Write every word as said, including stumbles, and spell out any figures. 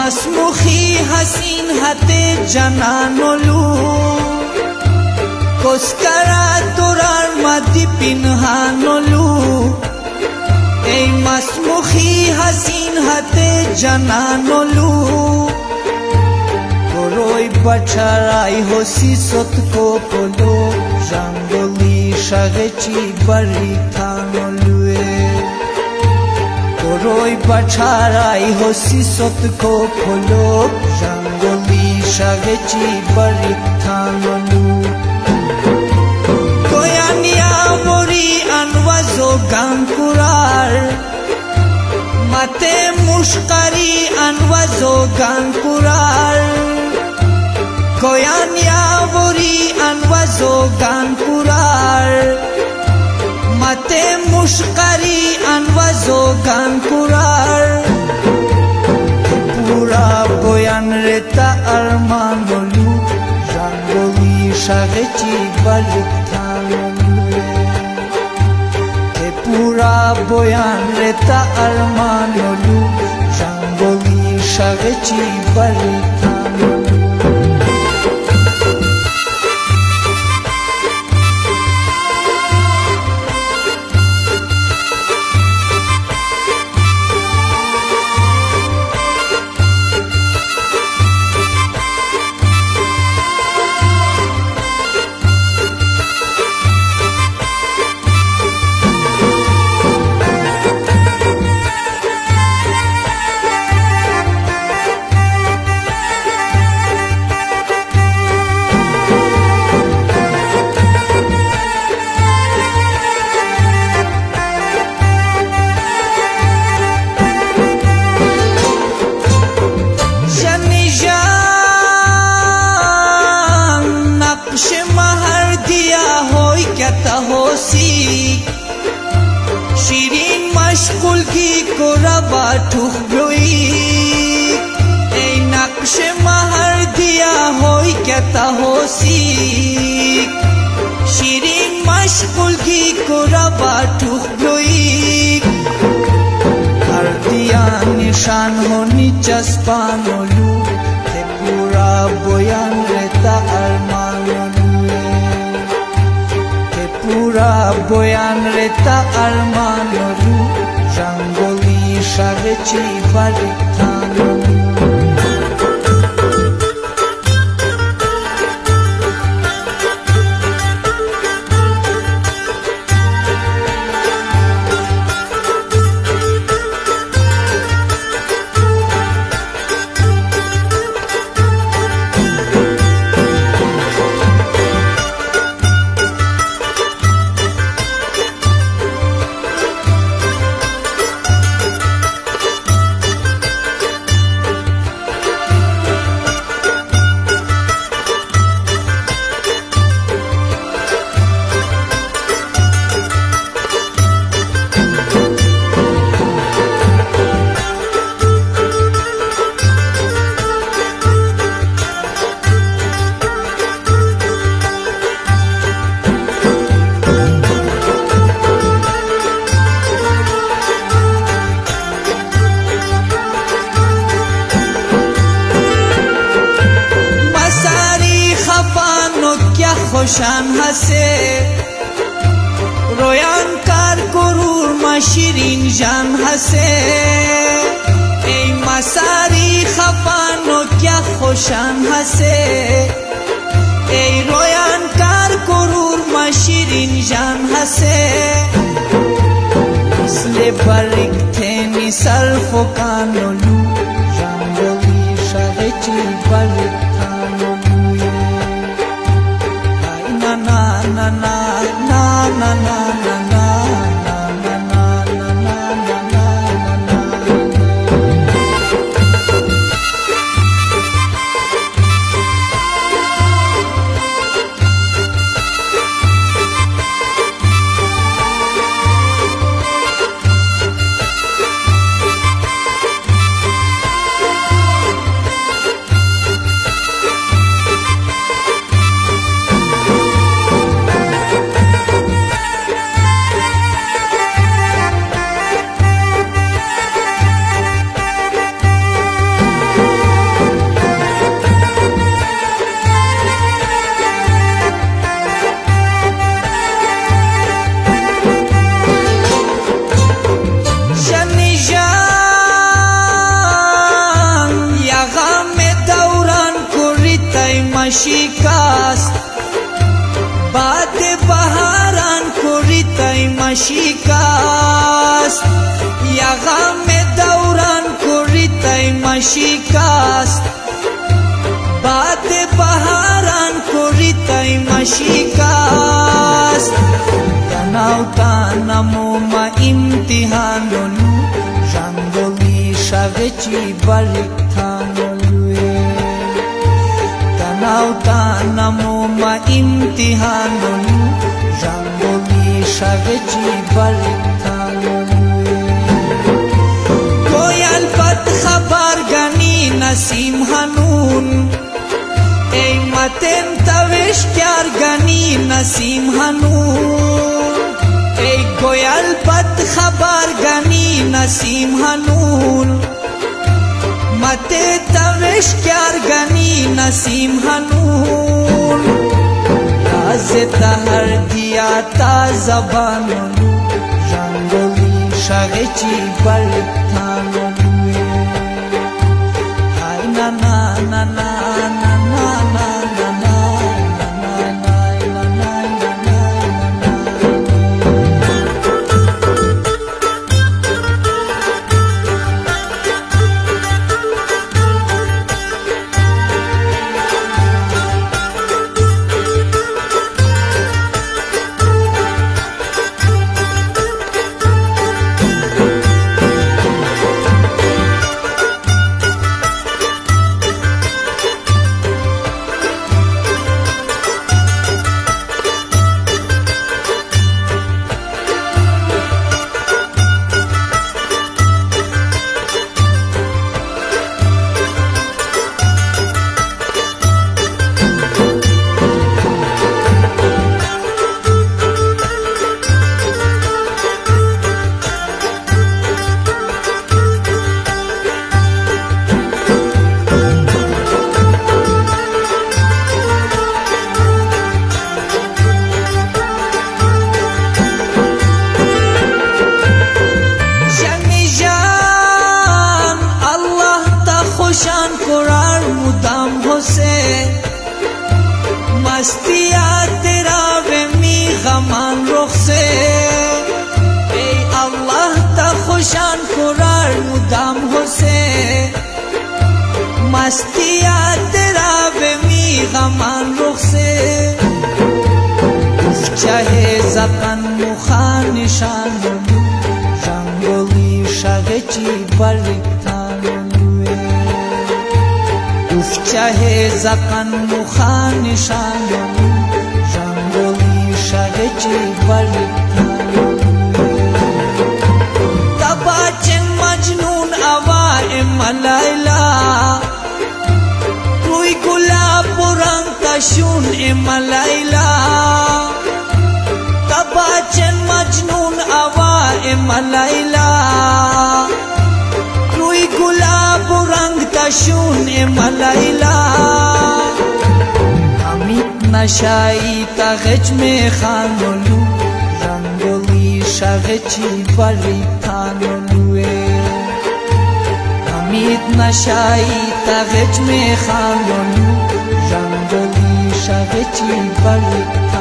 مسموخی حسین حت جنانولو کسکرا تورار مدی پنهانولو ای مسموخی حسین حت جنانولو کروی بچرای حسی ست کو پلو جنگلی شغچی بری تانولوه کروی بچرای حسی ست کو پلو جنگلی شغچی بری تانولو کویانیا بوری انوازو گانکورار مته مشکری انوازو گانکورار کویانیا بوری انوازو گانکورار مته مشکری انوازو گانکورار پورا بویان رتا ارمانولو جنگوی شغچی بلتانولو پورا بویان رتا ارمانولو جنگوی شغچی بلتانولو شیرین مشغول کی کربا ٹھوکروئی ای نقش مہر دیا ہوئی کہتا ہو سی شیرین مشغول کی کربا ٹھوکروئی ہر دیا نشان ہونی چسپانولو تے پورا بویان رہتا ارمانولو پورا بویان رتا ارمانولو جنگولی شغچی بلتانولو خوشان هسه رویان کار کرور ما شیرین جان هسه ای مساری خفانو کیا خوشان هسه ای رویان کار کرور ما شیرین جان هسه اسل بریک تینی سلفو کانولو جنگوی شغچی بریک na na na na na na na باد بهاران کوریتای مشیکاست یا غم دوران کوریتای مشیکاست باد بهاران کوریتای مشیکاست تناو تنمو ما امتحانونو جنگولی شغچی باریک تانولوی تناو تنمو ما امتحانونو جنگولی شغچی باریک تانولوی کوئی البت خبر گنی نسیم هنون ای متن توش کار گنی نسیم هنون ای گویل بد خبر گنی نسیم هنون مته توش کار گنی نسیم هنون راز تهر دیا تا زبانونو جنگولی شغچی بلتانونوی ای نا نا نا نا خوشان قرار مدام ہوسے مستیا تیرا ومی غمان رخ سے اے اللہ تا خوشان قرار مدام ہوسے مستیا تیرا ومی غمان رخ سے چاہے زقن مخان نشان جنگولی شغچی بلتانون چاہے زقن مخان نشانم جنگولی شغچی بلتانم تباچن مجنون اوائم لیلا روی گلاب رنگ تشون ام لیلا تباچن مجنون اوائم لیلا روی گلاب رنگ تشون ام لیلا حمید نشایی تا غچ میں خانولو رنگولی شغچی بلتانولوے حمید نشایی تا غچ میں خانولو رنگولی شغچی بلتانولوے